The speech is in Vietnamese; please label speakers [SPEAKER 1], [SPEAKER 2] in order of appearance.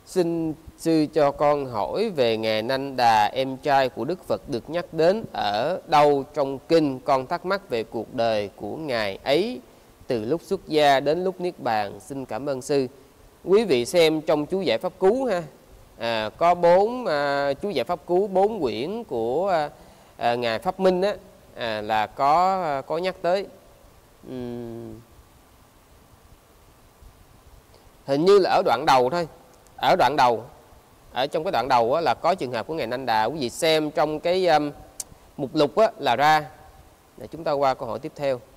[SPEAKER 1] Xin sư cho con hỏi về Ngài Nanh Đà, em trai của Đức Phật, được nhắc đến ở đâu trong kinh? Con thắc mắc về cuộc đời của Ngài ấy từ lúc xuất gia đến lúc Niết Bàn. Xin cảm ơn sư. Quý vị xem trong chú giải pháp cú ha. Có 4 chú giải pháp cú 4 quyển của Ngài Pháp Minh á, là có nhắc tới. Hình như là ở đoạn đầu thôi. Ở đoạn đầu, ở trong cái đoạn đầu á, là có trường hợp của Ngài Nanh Đà. Quý vị xem trong cái mục lục á, là ra. Để chúng ta qua câu hỏi tiếp theo.